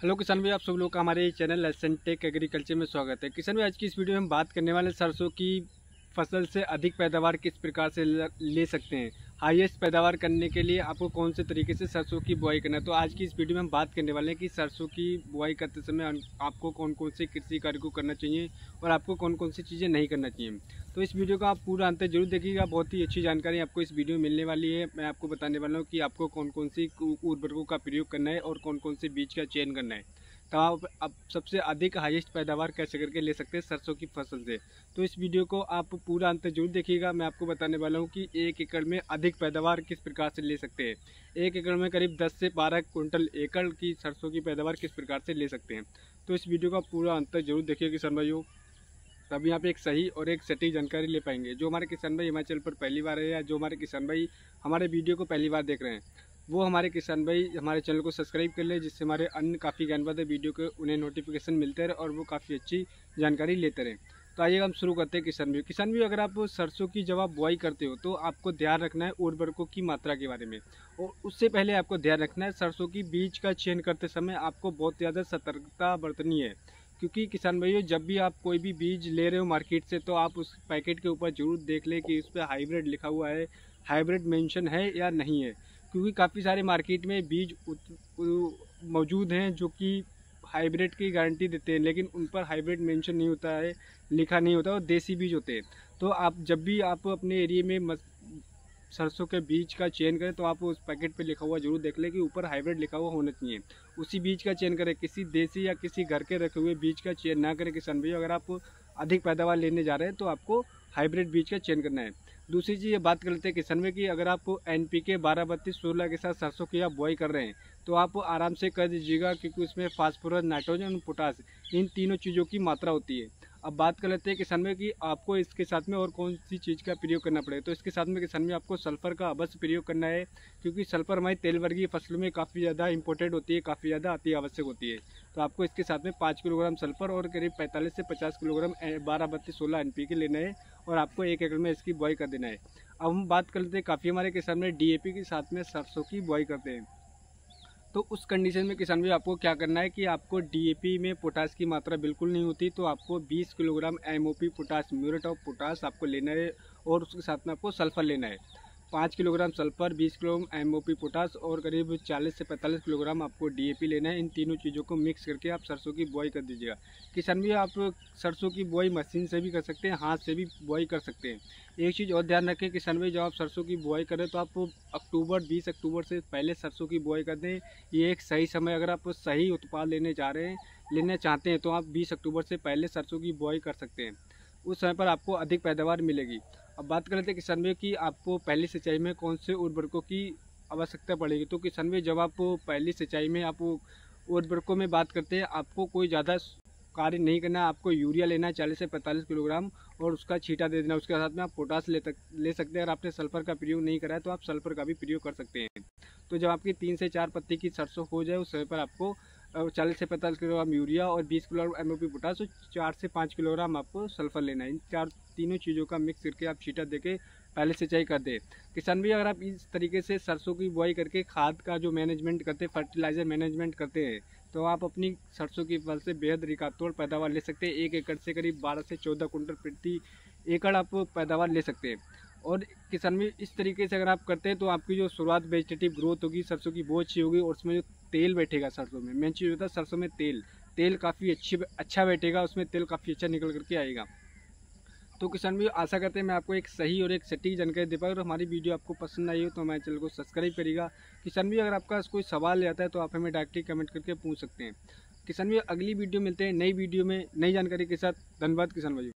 Hello किसान भाई, आप सब लोग का हमारे चैनल एसेंटेक एग्रीकल्चर में स्वागत है। किसान भाई, आज की इस वीडियो में हम बात करने वाले सरसों की फसल से अधिक पैदावार किस प्रकार से ले सकते हैं। हाईएस्ट पैदावार करने के लिए आपको कौन से तरीके से सरसों की बुआई करना है। तो आज की इस वीडियो में हम बात करने वाले हैं कि सरसों की बुआई करते समय आपको कौन कौन से कृषि कार्य को करना चाहिए और आपको कौन कौन सी चीज़ें नहीं करना चाहिए। तो इस वीडियो का आप पूरा अंत जरूर देखिएगा, बहुत ही अच्छी जानकारी आपको इस वीडियो में मिलने वाली है। मैं आपको बताने वाला हूँ कि आपको कौन कौन सी उर्वरकों का प्रयोग करना है और कौन कौन से बीज का चयन करना है, तो आप सबसे अधिक हाईएस्ट पैदावार कैसे करके ले सकते हैं सरसों की फसल से। तो इस वीडियो को आप पूरा अंत जरूर देखिएगा। मैं आपको बताने वाला हूं कि 1 एकड़ में अधिक पैदावार किस प्रकार से ले सकते हैं। 1 एकड़ में करीब 10 से 12 क्विंटल एकड़ की सरसों की पैदावार किस प्रकार से ले सकते हैं। तो इस वीडियो का पूरा अंत जरूर देखिए किसान भाइयों, तभी आप एक सही और एक सटीक जानकारी ले पाएंगे। जो हमारे किसान भाई हमारे चैनल पर पहली बार है या जो हमारे किसान भाई हमारे वीडियो को पहली बार देख रहे हैं, वो हमारे किसान भाई हमारे चैनल को सब्सक्राइब कर ले, जिससे हमारे अन्य काफ़ी ज्ञानवर्धक वीडियो के उन्हें नोटिफिकेशन मिलते रहे और वो काफ़ी अच्छी जानकारी लेते रहें। तो आइए हम शुरू करते हैं किसान भी अगर आप सरसों की जब आप बुआई करते हो तो आपको ध्यान रखना है उर्वरकों की मात्रा के बारे में। और उससे पहले आपको ध्यान रखना है सरसों की बीज का चयन करते समय आपको बहुत ज़्यादा सतर्कता बरतनी है। क्योंकि किसान भाइयों, जब भी आप कोई भी बीज ले रहे हो मार्केट से, तो आप उस पैकेट के ऊपर जरूर देख लें कि उस पर हाइब्रिड लिखा हुआ है, हाइब्रिड मेंशन है या नहीं है। क्योंकि काफ़ी सारे मार्केट में बीज मौजूद हैं जो कि हाइब्रिड की गारंटी देते हैं, लेकिन उन पर हाइब्रिड मेंशन नहीं होता है, लिखा नहीं होता, और देसी बीज होते हैं। तो आप जब भी आप अपने एरिया में सरसों के बीज का चयन करें तो आप उस पैकेट पे लिखा हुआ जरूर देख लें कि ऊपर हाइब्रिड लिखा हुआ होना चाहिए। उसी बीज का चयन करें, किसी देसी या किसी घर के रखे हुए बीज का चयन ना करें किसान भाई। अगर आप अधिक पैदावार लेने जा रहे हैं तो आपको हाइब्रिड बीज का चयन करना है। दूसरी चीज़ ये बात कर लेते हैं किसान में कि अगर आप NPK 12-32-16 के साथ सरसों की आप बुआई कर रहे हैं तो आप आराम से कर दीजिएगा, क्योंकि उसमें फास्फोरस, नाइट्रोजन और पोटास, इन तीनों चीज़ों की मात्रा होती है। अब बात कर लेते हैं किसान में कि आपको इसके साथ में और कौन सी चीज़ का प्रयोग करना पड़ेगा। तो इसके साथ में किसान में आपको सल्फर का अवश्य प्रयोग करना है, क्योंकि सल्फर हमारी तेल वर्गीय फसलों में काफ़ी ज़्यादा इंपॉर्टेंट होती है, काफ़ी ज़्यादा अति आवश्यक होती है। तो आपको इसके साथ में 5 किलोग्राम सल्फर और करीब 45 से 50 किलोग्राम 12-32-16 NPK लेना है और आपको 1 एकड़ में इसकी बुआई कर देना है। अब हम बात कर लेते हैं, काफ़ी हमारे किसान में DAP के साथ में सरसों की बुआई करते हैं। तो उस कंडीशन में किसान भाई आपको क्या करना है कि आपको DAP में पोटास की मात्रा बिल्कुल नहीं होती, तो आपको 20 kilogram MOP potash, muriate of potash आपको लेना है और उसके साथ में आपको सल्फर लेना है। 5 kilogram sulphur, 20 kilogram MOP potash और करीब 40 से 45 किलोग्राम आपको DAP लेना है। इन तीनों चीज़ों को मिक्स करके आप सरसों की बुआई कर दीजिएगा। किसान भी आप सरसों की बुआई मशीन से भी कर सकते हैं, हाथ से भी बुआई कर सकते हैं। एक चीज़ और ध्यान रखें किसान भाई, जब आप सरसों की बुआई करें तो आप 20 अक्टूबर से पहले सरसों की बुआई कर दें। ये एक सही समय, अगर आप सही उत्पाद लेना चाहते हैं तो आप 20 अक्टूबर से पहले सरसों की बुआई कर सकते हैं। उस समय पर आपको अधिक पैदावार मिलेगी। अब बात कर लेते हैं किसान भाई कि आपको पहली सिंचाई में कौन से उर्वरकों की आवश्यकता पड़ेगी। तो किसान भाई, जब आप पहली सिंचाई में आप उर्वरकों में बात करते हैं, आपको कोई ज़्यादा कार्य नहीं करना है। आपको यूरिया लेना है 40 से 45 किलोग्राम और उसका छींटा दे देना। उसके साथ में आप पोटास ले सकते हैं। अगर आपने सल्फर का प्रयोग नहीं करा है तो आप सल्फर का भी प्रयोग कर सकते हैं। तो जब आपकी 3 से 4 पत्ती की सरसों हो जाए, उस समय पर आपको 40 से 45 किलोग्राम यूरिया और 20 किलोग्राम MOP पोटास और 4 से 5 किलोग्राम आपको सल्फर लेना है। इन तीनों चीज़ों का मिक्स करके आप छींटा देके पहले सिंचाई कर दें। किसान भी अगर आप इस तरीके से सरसों की बुआई करके खाद का जो मैनेजमेंट करते हैं, फर्टिलाइजर मैनेजमेंट करते हैं, तो आप अपनी सरसों की फसल से बेहद रिकॉर्ड पैदावार ले सकते हैं। 1 एकड़ से करीब 12 से 14 कुंटल प्रति एकड़ आप पैदावार ले सकते हैं। और किसान भी इस तरीके से अगर आप करते हैं तो आपकी जो शुरुआत वेजिटेटिव ग्रोथ होगी, सरसों की बहुत अच्छी होगी और उसमें जो तेल बैठेगा सरसों में, मेन चीज़ होता है सरसों में तेल काफ़ी अच्छा बैठेगा, उसमें तेल काफ़ी अच्छा निकल करके आएगा। तो किसान भी आशा करते हैं मैं आपको एक सही और एक सटीक जानकारी दे पाऊँ। अगर हमारी वीडियो आपको पसंद आई हो तो हमारे चैनल को सब्सक्राइब करिएगा। किसान भी अगर आपका कोई सवाल आता है तो आप हमें डायरेक्टली कमेंट करके पूछ सकते हैं। किसान भी अगली वीडियो मिलते हैं नई वीडियो में नई जानकारी के साथ। धन्यवाद किसान भाई।